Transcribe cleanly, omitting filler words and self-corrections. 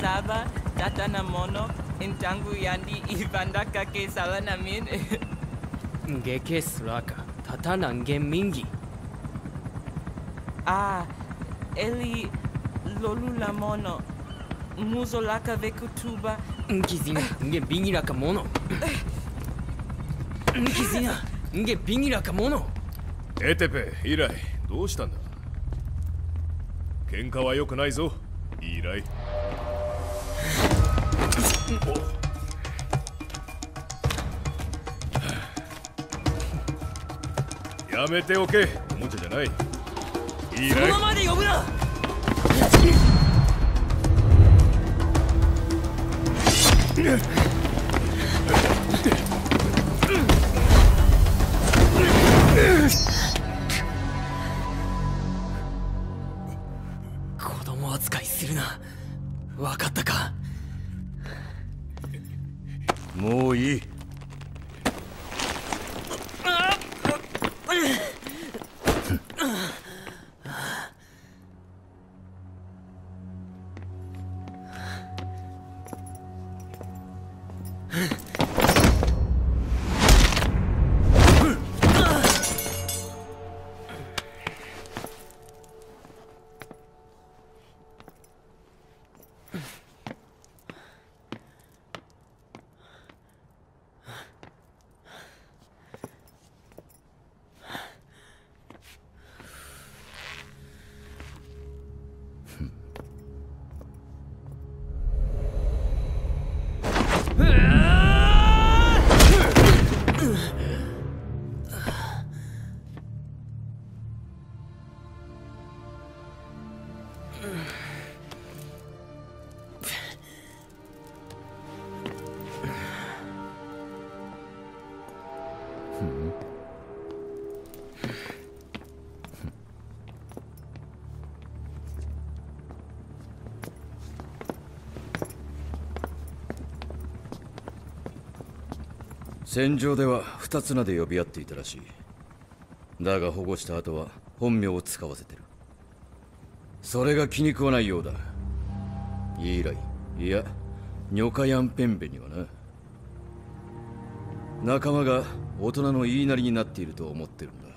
lava, tatana mono, intangu yandi ibandaka ke salanamin. Geke suraka, tatana ngen mingi. Ah, eli lolula mono, muzolaka vekutuba. Nkizina, ngen bingiraka mono. Nkizina, ngen bingiraka mono. エテペ、イライ、どうしたんだ？喧嘩は良くないぞ、イライ。やめておけ、おもちゃじゃない。イライ。 そのままで呼ぶな。子供扱いするな。分かったか。 もういい。戦場では二つ名で呼び合っていたらしい。だが保護した後は本名を使わせてる。それが気に食わないようだ。イーライ、いやニョカヤンペンベにはな。仲間が大人の言いなりになっていると思ってるんだ。